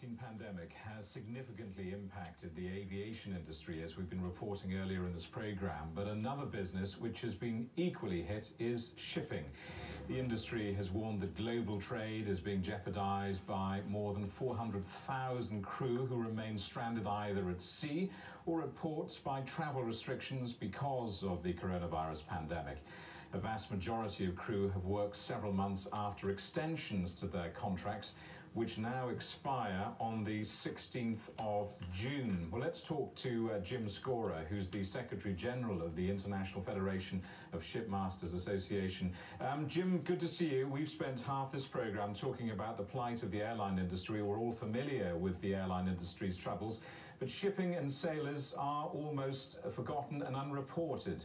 COVID-19 pandemic has significantly impacted the aviation industry, as we've been reporting earlier in this program. But another business which has been equally hit is shipping. The industry has warned that global trade is being jeopardized by more than 400,000 crew who remain stranded either at sea or at ports by travel restrictions because of the coronavirus pandemic. A vast majority of crew have worked several months after extensions to their contracts, which now expire on the 16th of June. Well, let's talk to Jim Scorer, who's the Secretary General of the International Federation of Shipmasters Association. Jim, good to see you. We've spent half this programme talking about the plight of the airline industry. We're all familiar with the airline industry's troubles, but shipping and sailors are almost forgotten and unreported.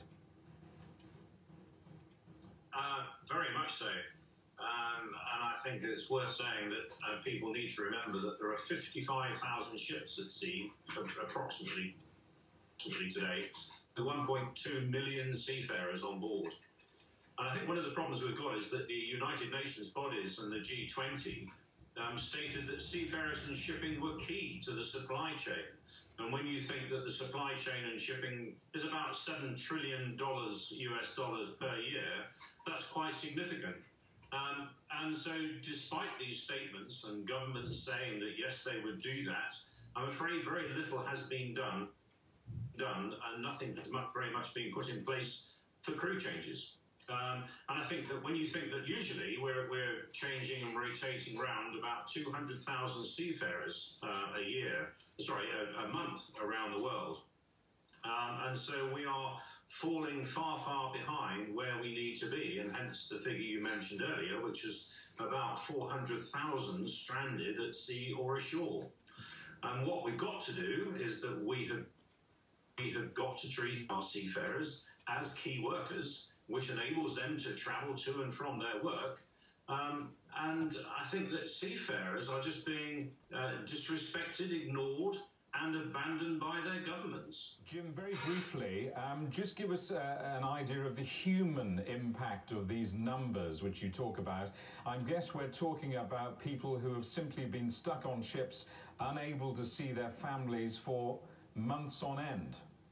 Very much so. And I think it's worth saying that people need to remember that there are 55,000 ships at sea, approximately today, with 1.2 million seafarers on board. And I think one of the problems we've got is that the United Nations bodies and the G20 stated that seafarers and shipping were key to the supply chain. And when you think that the supply chain and shipping is about $7 trillion US dollars per year, that's quite significant. And so despite these statements and governments saying that, yes, they would do that, I'm afraid very little has been done, and nothing has very much been put in place for crew changes. And I think that when you think that usually we're changing and rotating around about 200,000 seafarers a month around the world. And so we are falling far, far behind where we need to be, and hence the figure you mentioned earlier, which is about 400,000 stranded at sea or ashore. And what we've got to do is that we have got to treat our seafarers as key workers, which enables them to travel to and from their work. And I think that seafarers are just being disrespected, ignored, and abandoned by their governments. Jim, very briefly, just give us an idea of the human impact of these numbers which you talk about. I guess we're talking about people who have simply been stuck on ships, unable to see their families for months on end.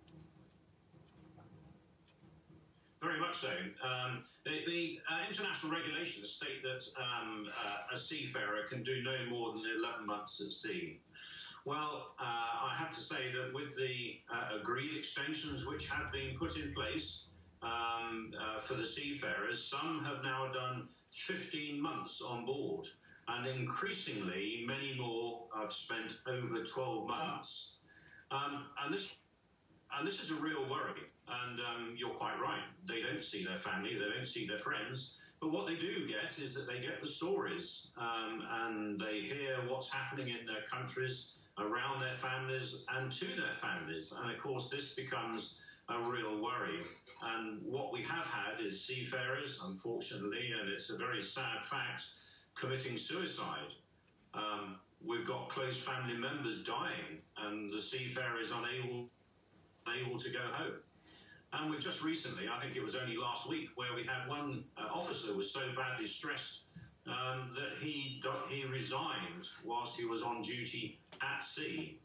Very much so. The international regulations state that a seafarer can do no more than 11 months at sea. Well, I have to say that with the agreed extensions which have been put in place for the seafarers, some have now done 15 months on board, and increasingly many more have spent over 12 months. And this is a real worry, and you're quite right. They don't see their family, they don't see their friends, but what they do get is that they get the stories, and they hear what's happening in their countries, around their families and to their families. And of course, this becomes a real worry. And what we have had is seafarers, unfortunately, and it's a very sad fact, committing suicide. We've got close family members dying, and the seafarer is unable to go home. And we've just recently, I think it was only last week, where we had one officer who was so badly stressed that he resigned whilst he was on duty at sea.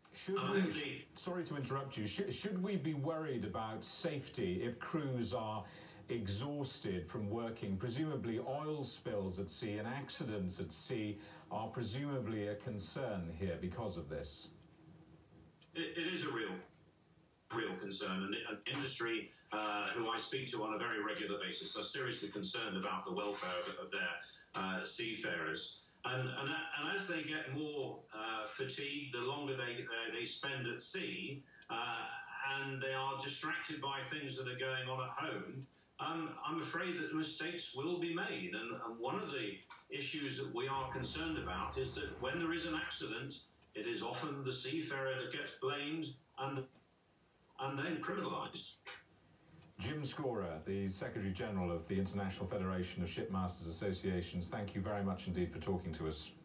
Sorry to interrupt you, should we be worried about safety if crews are exhausted from working? Presumably oil spills at sea and accidents at sea are presumably a concern here because of this. It is a real concern, and the industry who I speak to on a very regular basis are seriously concerned about the welfare of their seafarers. And as they get more fatigued, the longer they spend at sea, and they are distracted by things that are going on at home, I'm afraid that mistakes will be made. And one of the issues that we are concerned about is that when there is an accident, it is often the seafarer that gets blamed and then criminalised. Jim Scorer, the Secretary General of the International Federation of Shipmasters Associations, thank you very much indeed for talking to us.